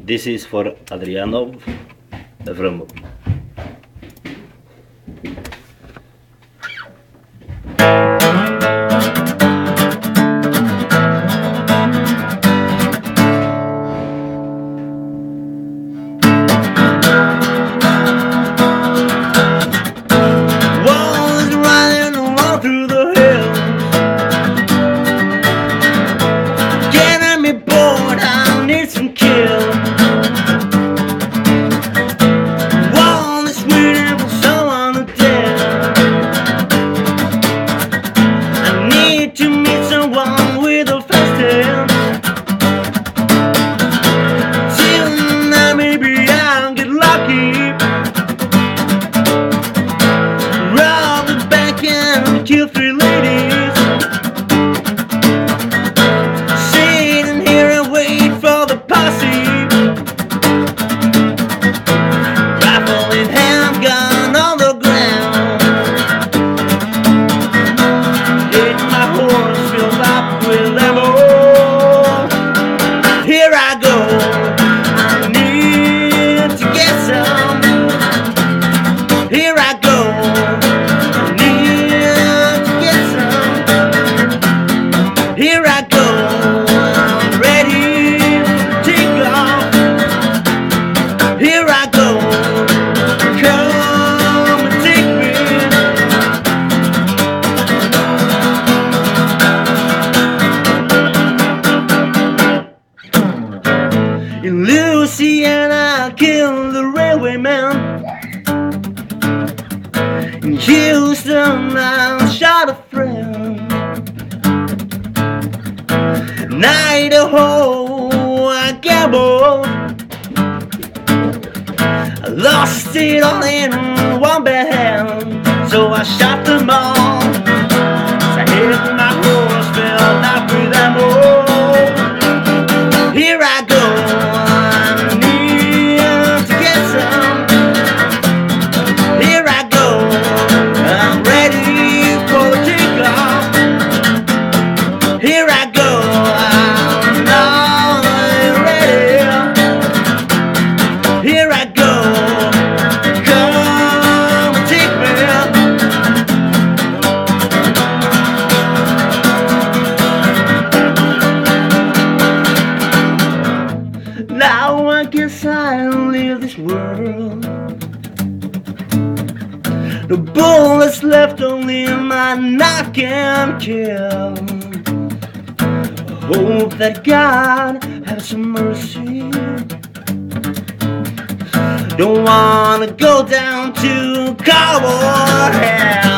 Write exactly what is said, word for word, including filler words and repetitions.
This is for Adriano from kill three ladies, sitting here and wait for the posse. Rifle in hand, gun on the ground. Get my horse filled up with ammo. Here I go. I need to get some. Here I go. Here I go, I'm ready to take off. Here I go, come and take me. In Louisiana, I killed the railway man. In Houston, I shot a friend. In Idaho, I gambled. I lost it all in one bad hand, so I shot them all. I hit my horse, fell out with ammo. Here I go, I need to get some. Here I go, I'm ready for the takeoff. Here I go. Here I go, come and take me. Now I guess I'll leave this world. The bullets left only my knock and kill. I hope that God has some mercy. Don't wanna go down to cowboy hell.